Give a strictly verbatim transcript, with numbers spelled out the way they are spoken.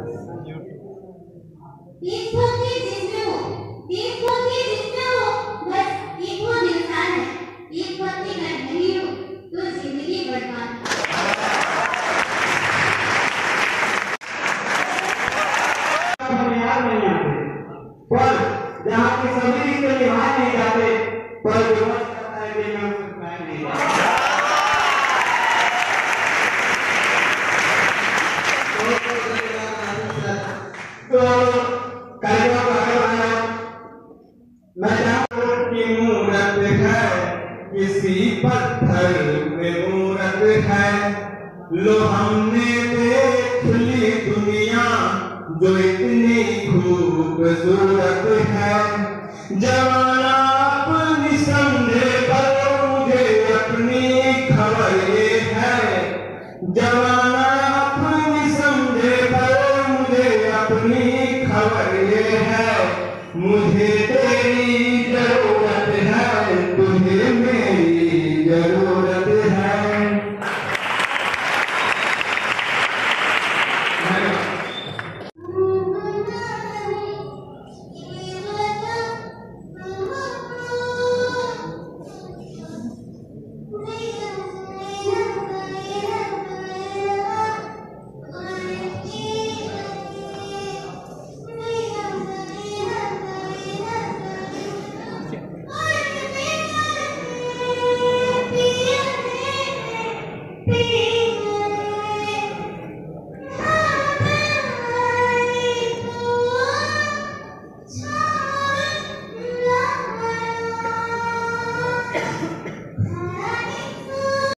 तीस होती जिसमें हो, तीस होती जिसमें हो, बस एक वो इंसान है, एक होती मैं नहीं हूँ, तो जिंदगी बर्बाद। पर जहाँ के सभी रिश्ते निभाए नहीं जाते, पर जो करता है कि मैं उससे प्यार नहीं करता। तो कलियों का आना मैं जानूं कि मूरत है किसी पत्थर में मूरत है। लो हमने देख ली दुनिया जो इतनी खूबसूरत है। जमाना अपनी समझे पर मुझे अपनी खबर ये है। जमाना अपनी समझे पर मुझे अपनी खबर ये है। मुझे तेरी जरूरत है, तुझे मेरी जरूरत है। Peace.